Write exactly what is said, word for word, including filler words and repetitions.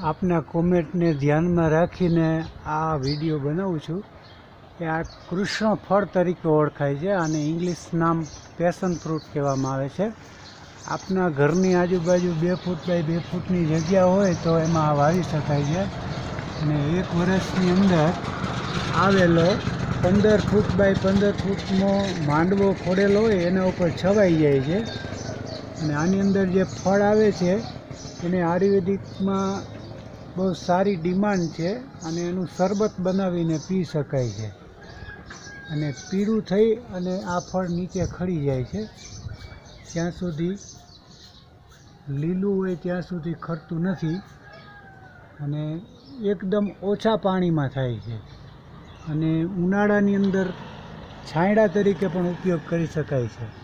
આપના કોમેન્ટને ધ્યાનમાં રાખીને આ વિડીયો બનાવું છું કે આ કૃષ્ણ ફળ તરીકે ઓળખાય છે અને ઇંગ્લિશ નામ પેશન ફ્રૂટ કહેવામાં આવે છે. આપના ઘરની આજુબાજુ બે ફૂટ બાય બે ફૂટની જગ્યા હોય તો એમાં આ વાવી શકાય છે અને એક વર્ષની અંદર આવેલો પંદર ફૂટ બાય પંદર ફૂટનો માંડવો ખોડેલો હોય એના ઉપર છવાઈ જાય છે અને આની અંદર જે ફળ આવે છે એને આયુર્વેદિકમાં બહુ સારી ડિમાન્ડ છે અને એનું શરબત બનાવીને પી શકાય છે અને પીળું થઈ અને આ ફળ નીચે ખરી જાય છે. ત્યાં સુધી લીલું હોય ત્યાં સુધી ખરતું નથી અને એકદમ ઓછા પાણીમાં થાય છે અને ઉનાળાની અંદર છાંયડા તરીકે પણ ઉપયોગ કરી શકાય છે.